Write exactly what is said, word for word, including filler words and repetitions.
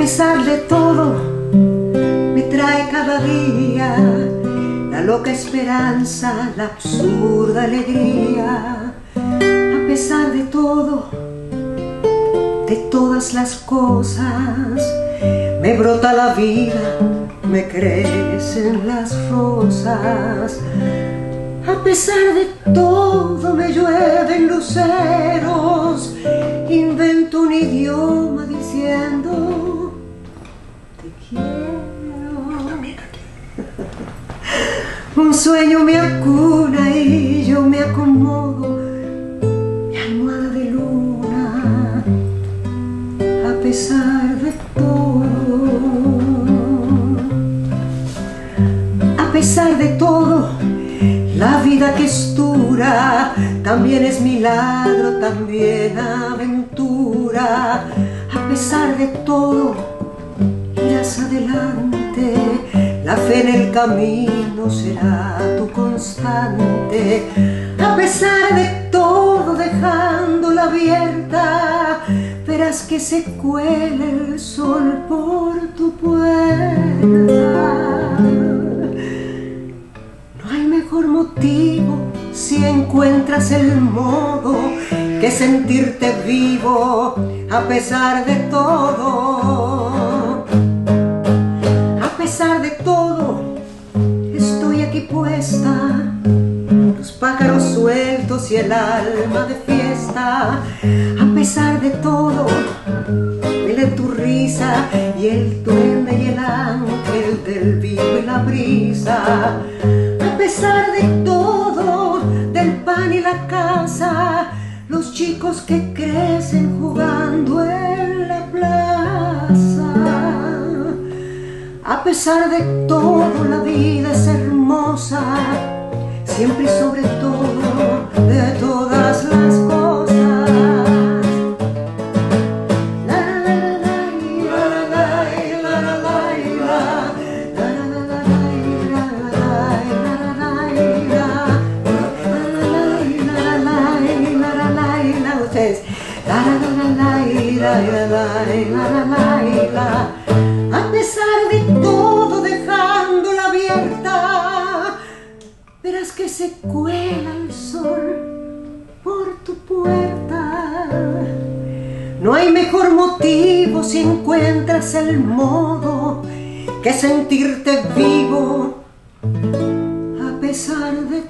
pesar de todo, me trae cada día la loca esperanza, la absurda alegría. A pesar de todo, de todas las cosas, me brota la vida, me crecen las rosas. A pesar de todo, me llueven luceros, invento un idioma diciendo te quiero. Un sueño me acuna y yo me acomodo, mi almohada de luna. A pesar de todo, a pesar de todo, la vida que es dura también es milagro, también aventura. A pesar de todo, irás adelante, la fe en el camino será tu constante. A pesar de todo, dejándola abierta, verás que se cuela el sol por tu puerta. Mejor motivo si encuentras el modo que sentirte vivo a pesar de todo. A pesar de todo, estoy aquí puesta, los pájaros sueltos y el alma de fiesta. A pesar de todo, huele tu risa y el duende y el ángel del vino y la brisa. A pesar de todo, del pan y la casa, los chicos que crecen jugando en la plaza. A pesar de todo, la vida es hermosa, siempre y sobre todo, de todas las cosas. A pesar de todo, dejándola abierta, verás que se cuela el sol por tu puerta. No hay mejor motivo si encuentras el modo que sentirte vivo a pesar de